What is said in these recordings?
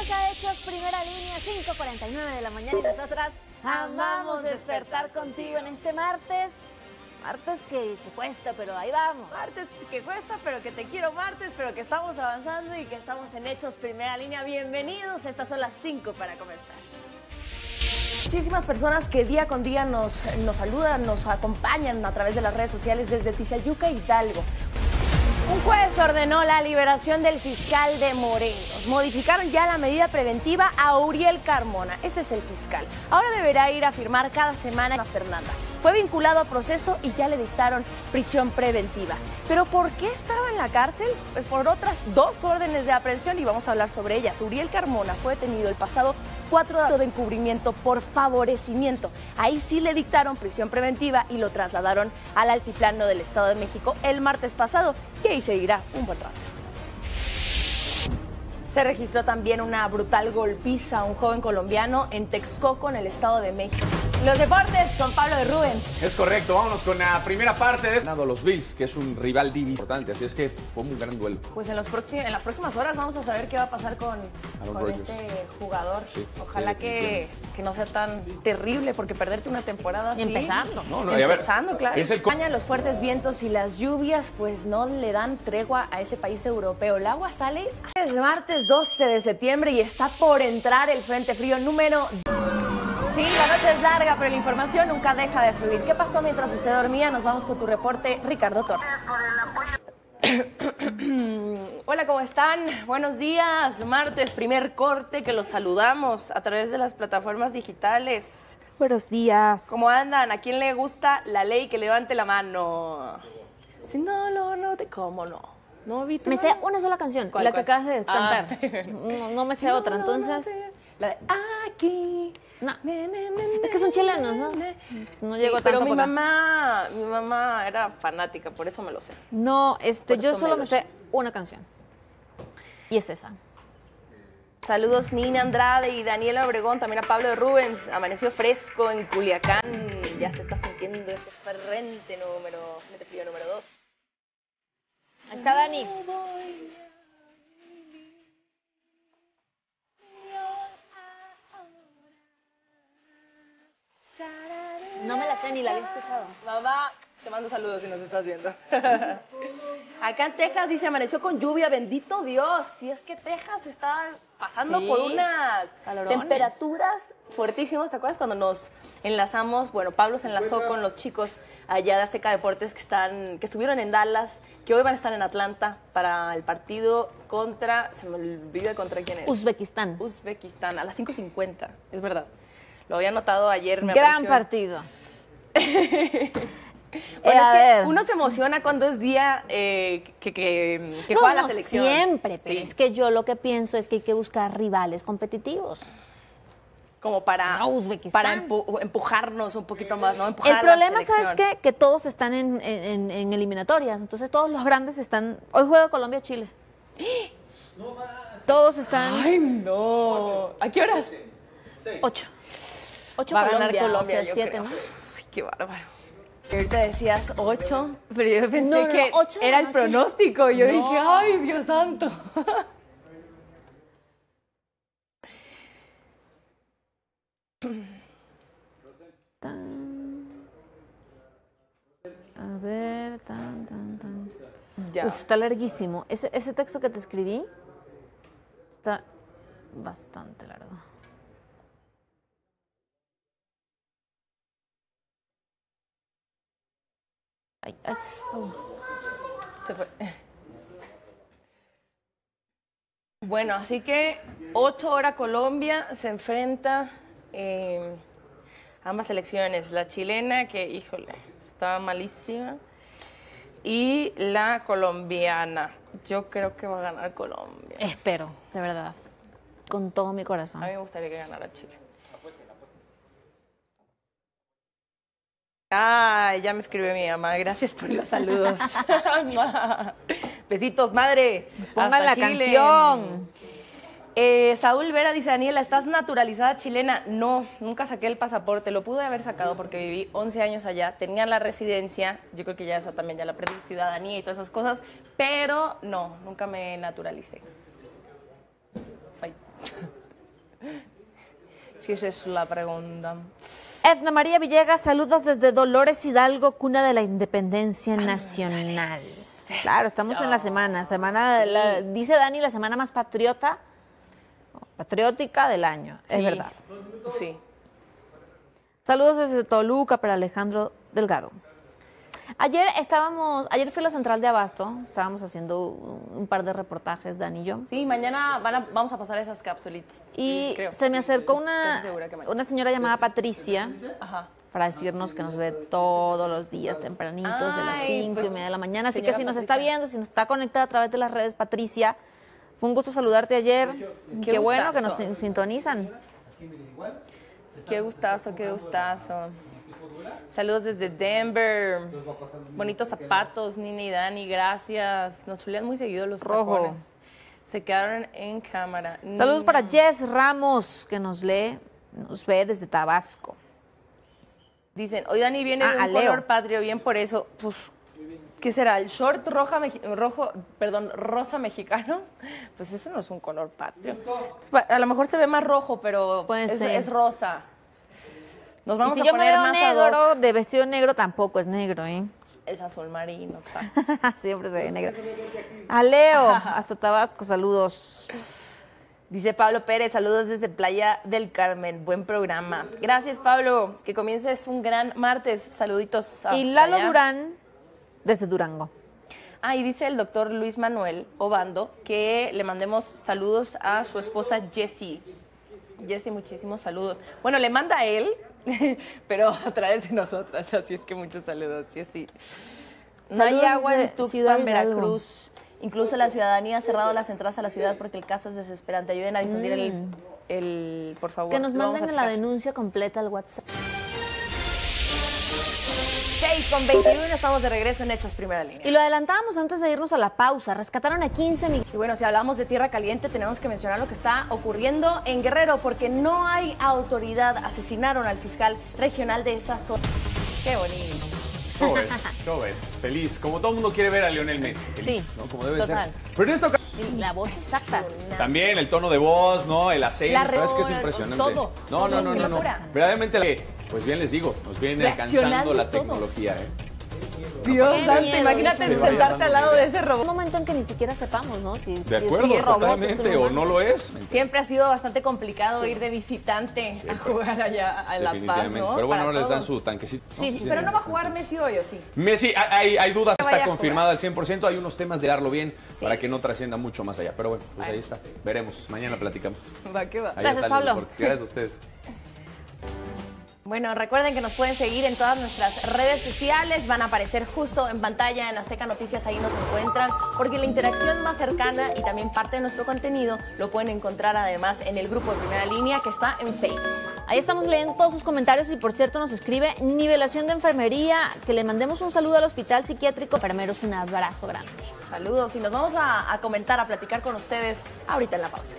Bienvenidos a Hechos Primera Línea, 5:49 de la mañana y nosotras amamos despertar contigo en este martes. Martes que cuesta, pero ahí vamos. Martes que cuesta, pero que te quiero martes, pero que estamos avanzando y que estamos en Hechos Primera Línea. Bienvenidos, estas son las 5 para comenzar. Muchísimas personas que día con día nos saludan, nos acompañan a través de las redes sociales desde Tizayuca, Hidalgo. Un juez ordenó la liberación del fiscal de Morelos. Modificaron ya la medida preventiva a Uriel Carmona. Ese es el fiscal. Ahora deberá ir a firmar cada semana a Fernanda. Fue vinculado a proceso y ya le dictaron prisión preventiva. ¿Pero por qué estaba en la cárcel? Pues por otras 2 órdenes de aprehensión y vamos a hablar sobre ellas. Uriel Carmona fue detenido el pasado 4 de encubrimiento por favorecimiento. Ahí sí le dictaron prisión preventiva y lo trasladaron al altiplano del Estado de México el martes pasado y ahí seguirá un buen rato. Se registró también una brutal golpiza a un joven colombiano en Texcoco, en el Estado de México. Los deportes con Pablo de Rubén. Es correcto, vámonos con la primera parte de los Bills, que es un rival división importante, así es que fue un gran duelo. Pues en las próximas horas vamos a saber qué va a pasar con este jugador. Sí, ojalá que no sea tan terrible, porque perderte una temporada así. Empezando. Empezando, claro. Es España, los fuertes vientos y las lluvias pues no le dan tregua a ese país europeo. El agua sale desde martes 12 de septiembre y está por entrar el frente frío número 2. Sí, la noche es larga, pero la información nunca deja de fluir. ¿Qué pasó mientras usted dormía? Nos vamos con tu reporte, Ricardo Torres. Hola, ¿cómo están? Buenos días. Martes, primer corte, que los saludamos a través de las plataformas digitales. Buenos días. ¿Cómo andan? ¿A quién le gusta la ley? Que levante la mano. Si no, ¿cómo no? ¿No vi tu Me mano? sé una sola canción, ¿Cuál, la cuál? que acabas de cantar. No me sé otra, No, entonces... la de aquí. No. Es que son chilenos, ¿no? No llegó pero tanto mi para acá. mamá era fanática, por eso me lo sé. No, Por yo eso solo me me lo sé una canción. Y es esa. Saludos Nina Andrade y Daniela Obregón, también a Pablo de Rubens. Amaneció fresco en Culiacán. Ya se está sintiendo ese frente frío número 2. Ahí está Dani. No me la sé ni la había escuchado. Mamá, te mando saludos si nos estás viendo. Acá en Texas dice, amaneció con lluvia, bendito Dios. Si es que Texas está pasando por unas calorones. temperaturas fuertísimas. ¿Te acuerdas cuando nos enlazamos? Bueno, Pablo se enlazó con los chicos allá de Azteca Deportes que estuvieron en Dallas, que hoy van a estar en Atlanta para el partido contra, se me olvidó contra quién es. Uzbekistán. Uzbekistán, a las 5:50, es verdad. Lo había notado ayer. Gran partido. Bueno, es que uno se emociona cuando es día que juega la selección. Siempre, pero Sí. es que yo lo que pienso es que hay que buscar rivales competitivos. Como para Uzbekistán. empujarnos un poquito más, ¿no? Empujar El a la problema, ¿sabes selección. qué? Que todos están en eliminatorias. Entonces todos los grandes están... Hoy juega Colombia-Chile. Todos están... ¡Ay, no! ¿A qué horas? 8. 8 Va a ganar Colombia, o sea, yo 7, creo. ¿no? Ay, qué bárbaro. Ahorita decías 8, pero yo pensé No, que 8 de era la el noche. pronóstico. Yo No. dije, ¡ay, Dios santo! A ver, Ya. Uf, está larguísimo. Ese texto que te escribí está bastante largo. Ay, ay, oh. Se fue. Bueno, así que 8 horas Colombia se enfrenta ambas selecciones, la chilena, que híjole, está malísima, y la colombiana. Yo creo que va a ganar Colombia. Espero, de verdad, con todo mi A corazón. mí me gustaría que ganara Chile. Ay, ya me escribió mi mamá. Gracias por los saludos. Besitos, madre. Pongan Hasta la Chile. canción. Saúl Vera dice, Daniela, ¿estás naturalizada chilena? No, nunca saqué el pasaporte. Lo pude haber sacado porque viví 11 años allá. Tenía la residencia. Yo creo que ya esa también ya la perdí, ciudadanía y todas esas cosas. Pero no, nunca me naturalicé. Ay. Si esa es la pregunta. Edna María Villegas, saludos desde Dolores Hidalgo, cuna de la independencia nacional. Claro, estamos en la semana, dice Dani, la semana más patriótica del año, es verdad. Sí. Saludos desde Toluca para Alejandro Delgado. Ayer fui a la central de Abasto, estábamos haciendo un par de reportajes, Dani y yo. Sí, mañana vamos a pasar esas capsulitas. Y creo. se me acercó Casi segura que mañana. una señora llamada Patricia. Ajá. Para decirnos que nos ve todos los días tempranitos, de las 5:30 de la mañana. Así que si nos está viendo, si nos está conectada a través de las redes, Patricia, fue un gusto saludarte ayer. Qué bueno que nos sintonizan. Qué gustazo, qué gustazo. Saludos desde Denver. Bonitos zapatos, Nina y Dani, gracias. Nos chulean muy seguido los tacones. Se quedaron en cámara. Saludos para Jess Ramos, que nos ve desde Tabasco. Dicen, hoy Dani viene de un color patrio, bien por eso. Pues, ¿qué será? ¿El short rosa mexicano? Pues eso no es un color patrio. A lo mejor se ve más rojo, pero es rosa. Nos vamos a poner más negro, de vestido negro tampoco es negro, ¿eh? Es azul marino. Siempre se ve negro. A Leo, hasta Tabasco, saludos. Dice Pablo Pérez, saludos desde Playa del Carmen, buen programa. Gracias, Pablo, que comiences un gran martes. Saluditos. Y Lalo Durán, desde Durango. Y dice el doctor Luis Manuel Obando que le mandemos saludos a su esposa Jessie. Jessie, muchísimos saludos. Bueno, le manda a él, pero a través de nosotras, así es que muchos saludos, Jessie. No hay agua en Tuxpan, Veracruz. Incluso la ciudadanía ha cerrado las entradas a la ciudad porque el caso es desesperante. Ayuden a difundir el por favor. Que nos manden la denuncia completa al WhatsApp. 6:21, estamos de regreso en Hechos Primera Línea. Y lo adelantábamos antes de irnos a la pausa. Rescataron a 15 millones. Y bueno, si hablamos de tierra caliente, tenemos que mencionar lo que está ocurriendo en Guerrero, porque no hay autoridad. Asesinaron al fiscal regional de esa zona. Qué bonito. ¿Cómo ves? Feliz. Como todo el mundo quiere ver a Lionel Messi. Feliz, sí, ¿no? Como debe total ser. Pero en esta ocasión... La voz exacta. También el tono de voz, ¿no? El acento. La verdad es que es impresionante. Todo. No. Verdaderamente, pues bien les digo, nos viene alcanzando la tecnología, ¿eh? Dios santo, imagínate sentarte al lado de ese robot. Un momento en que ni siquiera sepamos, ¿no? De acuerdo, totalmente, o no lo es. Siempre ha sido bastante complicado ir de visitante a jugar allá a La Paz, ¿no? Pero bueno, ahora les dan su tanquecito. Sí, pero no va a jugar Messi hoy, ¿o sí? Messi, hay dudas, está confirmada al 100%. Hay unos temas de darlo bien para que no trascienda mucho más allá. Pero bueno, pues ahí está. Veremos. Mañana platicamos. Va, que va. Gracias, Pablo. Gracias a ustedes. Bueno, recuerden que nos pueden seguir en todas nuestras redes sociales, van a aparecer justo en pantalla en Azteca Noticias, ahí nos encuentran, porque la interacción más cercana y también parte de nuestro contenido lo pueden encontrar además en el grupo de Primera Línea que está en Facebook. Ahí estamos leyendo todos sus comentarios y por cierto nos escribe Nivelación de Enfermería, que le mandemos un saludo al Hospital Psiquiátrico Enfermeros, un abrazo grande. Saludos y nos vamos a comentar, a platicar con ustedes ahorita en la pausa.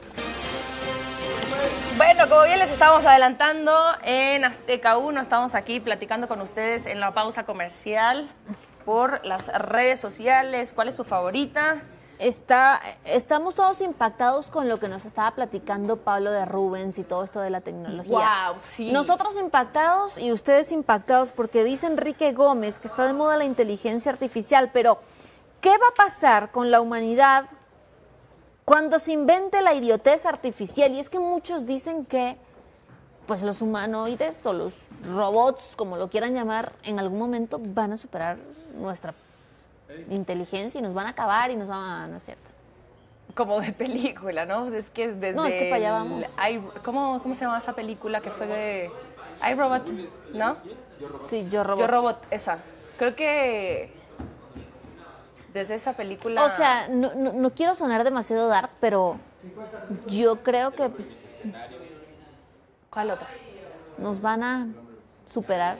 Bueno, como bien les estábamos adelantando, en Azteca 1 estamos aquí platicando con ustedes en la pausa comercial por las redes sociales. ¿Cuál es su favorita? Estamos todos impactados con lo que nos estaba platicando Pablo de Rubens y todo esto de la tecnología. Wow, sí. Nosotros impactados y ustedes impactados porque dice Enrique Gómez que está de moda la inteligencia artificial, pero ¿qué va a pasar con la humanidad cuando se invente la idiotez artificial? Y es que muchos dicen que pues los humanoides o los robots, como lo quieran llamar, en algún momento van a superar nuestra inteligencia y nos van a acabar y nos van a... No es cierto. Como de película, ¿no? Es que desde... No, es que para allá vamos. ¿Cómo se llama esa película que fue de iRobot, no? Sí, Yo Robot. Yo Robot, esa. Creo que... Desde esa película... O sea, no quiero sonar demasiado dark, pero yo creo que... Pues, ¿cuál otra? Nos van a superar.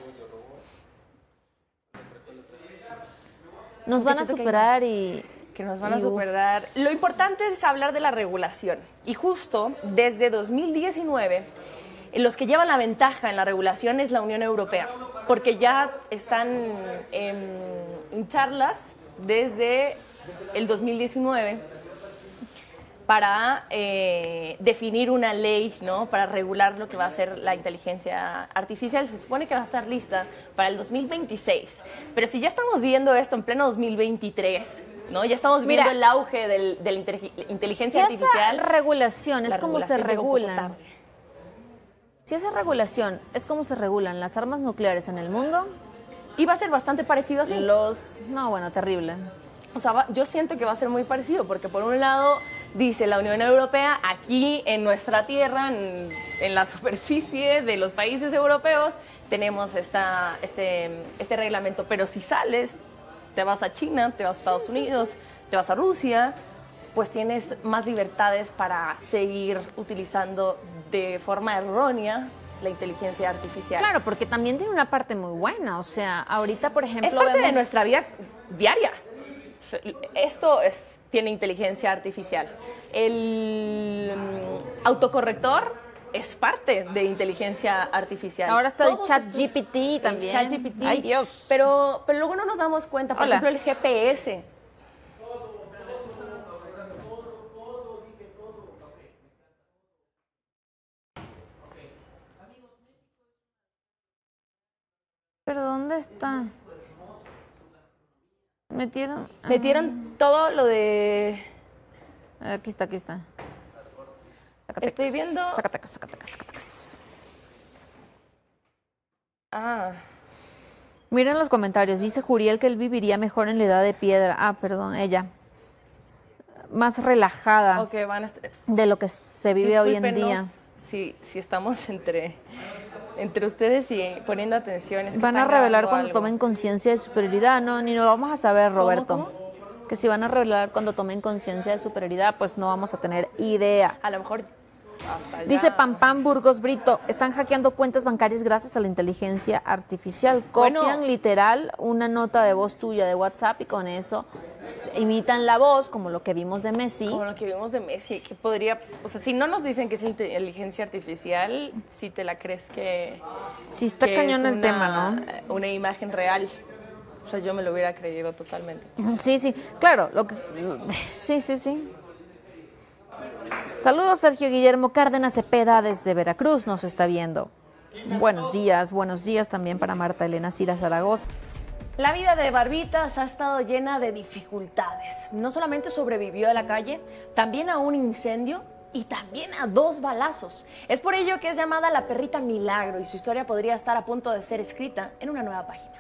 Nos van a superar y... Que nos van a superar. Lo importante es hablar de la regulación. Y justo desde 2019, los que llevan la ventaja en la regulación es la Unión Europea. Porque ya están en charlas desde el 2019 para definir una ley, ¿no? Para regular lo que va a ser la inteligencia artificial. Se supone que va a estar lista para el 2026. Pero si ya estamos viendo esto en pleno 2023, ¿no? Ya estamos viendo el auge de la inteligencia artificial. Esa regulación es como se regulan. Si esa regulación es como se regulan las armas nucleares en el mundo, y va a ser bastante parecido así. No, bueno, terrible. O sea, yo siento que va a ser muy parecido, porque por un lado dice la Unión Europea, aquí en nuestra tierra, en la superficie de los países europeos, tenemos este reglamento, pero si sales, te vas a China, te vas a Estados Unidos, te vas a Rusia, pues tienes más libertades para seguir utilizando de forma errónea la inteligencia artificial. Claro, porque también tiene una parte muy buena. O sea, ahorita, por ejemplo, es parte de nuestra vida diaria. Esto tiene inteligencia artificial. El autocorrector es parte de inteligencia artificial. Ahora está el ChatGPT también. ChatGPT. Ay, Dios. Pero luego no nos damos cuenta. Por ejemplo, el GPS. ¿Pero dónde está? Metieron todo lo de... Aquí está. Zacatecas. Estoy viendo... Zacatecas. Miren los comentarios. Dice Juriel que él viviría mejor en la edad de piedra. Ah, perdón, ella. Más relajada de lo que se vive hoy en día. Si estamos entre ustedes y poniendo atención. Van a revelar cuando tomen conciencia de superioridad. No, ni lo vamos a saber, Roberto. ¿Cómo? Que si van a revelar cuando tomen conciencia de superioridad, pues no vamos a tener idea. A lo mejor... Dice Pam Burgos Brito, están hackeando cuentas bancarias gracias a la inteligencia artificial. Copian literal una nota de voz tuya de WhatsApp y con eso imitan la voz, como lo que vimos de Messi. Como lo que vimos de Messi, que podría... O sea, si no nos dicen que es inteligencia artificial, si te la crees que... Sí, está cañón el tema, ¿no? Una imagen real. O sea, yo me lo hubiera creído totalmente. Sí, claro. Sí. Saludos, Sergio Guillermo Cárdenas Cepeda desde Veracruz nos está viendo. Buenos días también para Marta Elena Cira Zaragoza. La vida de Barbitas ha estado llena de dificultades. No solamente sobrevivió a la calle, también a un incendio y también a 2 balazos. Es por ello que es llamada la perrita milagro y su historia podría estar a punto de ser escrita en una nueva página.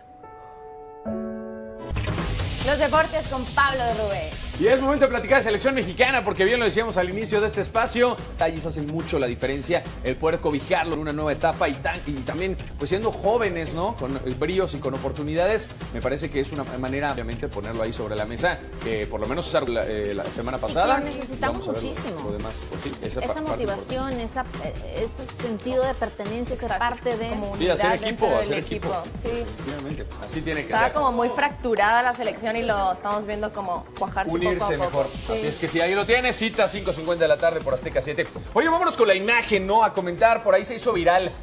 Los deportes con Pablo de Rubén. Y es momento de platicar de selección mexicana, porque bien lo decíamos al inicio de este espacio, detalles hacen mucho la diferencia, el poder cobijarlo en una nueva etapa y también pues siendo jóvenes, ¿no? Con bríos y con oportunidades, me parece que es una manera, obviamente, de ponerlo ahí sobre la mesa, que por lo menos la semana pasada. Pero necesitamos muchísimo. Lo demás, pues sí, esa motivación, ese sentido de pertenencia, esa parte de... Sí, hacer equipo. Sí. Efectivamente, así tiene que ser. Estaba como muy fracturada la selección y lo estamos viendo como cuajarse poco a poco. Mejor. Sí. Así es que si ahí lo tienes, cita 5:50 de la tarde por Azteca 7. Oye, vámonos con la imagen, ¿no? A comentar, por ahí se hizo viral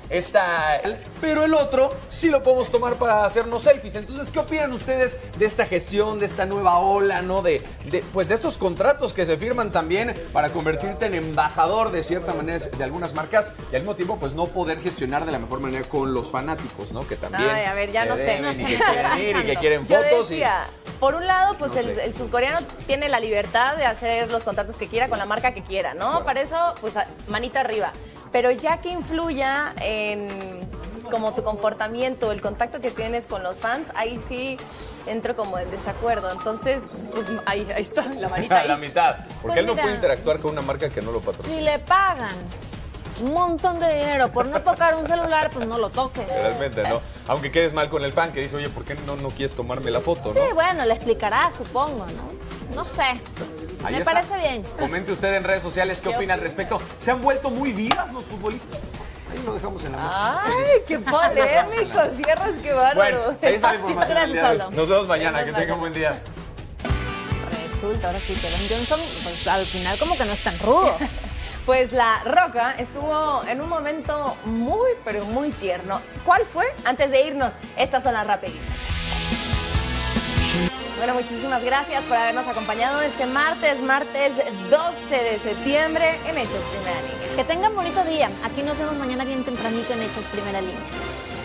pero el otro sí lo podemos tomar para hacernos selfies. Entonces, ¿qué opinan ustedes de esta gestión, de esta nueva ola, ¿no? De estos contratos que se firman también para convertirte en embajador de cierta manera de algunas marcas y al mismo tiempo, pues no poder gestionar de la mejor manera con los fanáticos, ¿no? Que también a ver, ya no sé. Y que quieren ir y que quieren fotos. Por un lado, pues el surcoreano tiene la libertad de hacer los contratos que quiera con la marca que quiera, ¿no? Bueno. Para eso, pues manita arriba. Pero ya que influya en como tu comportamiento, el contacto que tienes con los fans, ahí sí entro como en desacuerdo. Entonces, pues ahí está, la manita ahí. La mitad. Porque él no puede interactuar con una marca que no lo patrocina. Si le pagan un montón de dinero por no tocar un celular, pues no lo toques. Realmente, ¿no? Aunque quedes mal con el fan que dice, oye, ¿por qué no quieres tomarme la foto, sí, no? Bueno, le explicará, supongo, ¿no? No sé. Ahí me está. Parece bien. Comente usted en redes sociales qué opina al respecto. ¿Se han vuelto muy divas los futbolistas? Ahí lo dejamos en la mesa. ¡Ay, qué polémico! Cierras, qué bárbaro. Bueno, ahí está la información del día de hoy. Nos vemos mañana. Que tengan un buen día. Resulta, ahora sí que Don Johnson, pues al final como que no es tan rudo. Pues La Roca estuvo en un momento muy, pero muy tierno. ¿Cuál fue? Antes de irnos, estas son las rapiditas. Bueno, muchísimas gracias por habernos acompañado este martes 12 de septiembre en Hechos Primera Línea. Que tengan bonito día. Aquí nos vemos mañana bien tempranito en Hechos Primera Línea.